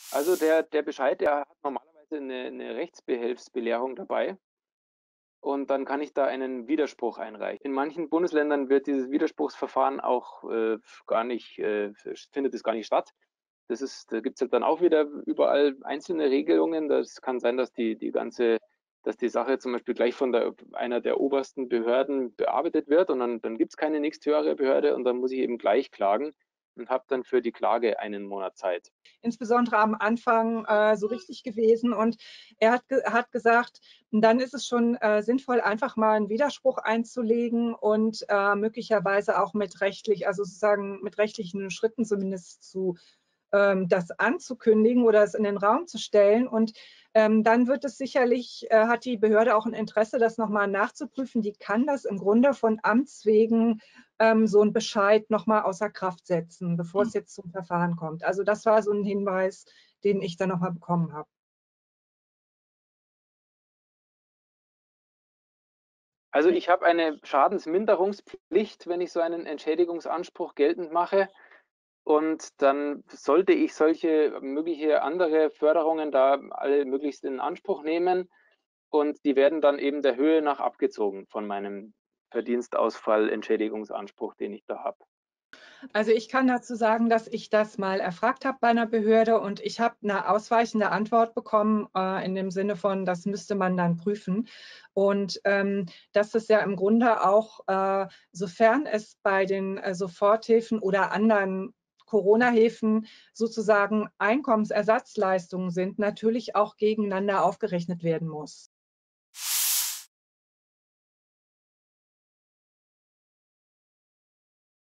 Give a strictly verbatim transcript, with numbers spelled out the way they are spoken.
Also der der Bescheid, der hat normalerweise 'ne 'ne Rechtsbehelfsbelehrung dabei und dann kann ich da einen Widerspruch einreichen. In manchen Bundesländern wird dieses Widerspruchsverfahren auch, äh, gar nicht äh, findet es gar nicht statt. Das ist da gibt's halt dann auch wieder überall einzelne Regelungen. Das kann sein, dass die die ganze dass die Sache zum Beispiel gleich von der einer der obersten Behörden bearbeitet wird und dann dann gibt's keine nächsthöhere Behörde und dann muss ich eben gleich klagen und habe dann für die Klage einen Monat Zeit. Insbesondere am Anfang, äh, so richtig gewesen. Und er hat ge hat gesagt, dann ist es schon, äh, sinnvoll, einfach mal 'n Widerspruch einzulegen und, äh, möglicherweise auch mit rechtlich also sozusagen mit rechtlichen Schritten zumindest zu ähm, das anzukündigen oder es in den Raum zu stellen. Und, ähm, dann wird es sicherlich äh, hat die Behörde auch 'n Interesse, das noch mal nachzuprüfen. Die kann das im Grunde von Amts wegen ähm, so 'n Bescheid noch mal außer Kraft setzen, bevor Mhm. es jetzt zum Verfahren kommt. Also, das war so 'n Hinweis, den ich dann noch mal bekommen habe. Also, ich habe eine Schadensminderungspflicht, wenn ich so einen Entschädigungsanspruch geltend mache. Und dann sollte ich solche mögliche andere Förderungen da alle möglichst in Anspruch nehmen und die werden dann eben der Höhe nach abgezogen von meinem Verdienstausfallentschädigungsanspruch, den ich da habe. Also, ich kann dazu sagen, dass ich das mal erfragt habe bei 'ner Behörde und ich habe 'ne ausweichende Antwort bekommen, äh, in dem Sinne von, das müsste man dann prüfen. Und, ähm, dass es ja im Grunde auch, äh, sofern es bei den, äh, Soforthilfen oder anderen Corona-Hilfen sozusagen Einkommensersatzleistungen sind, natürlich auch gegeneinander aufgerechnet werden muss.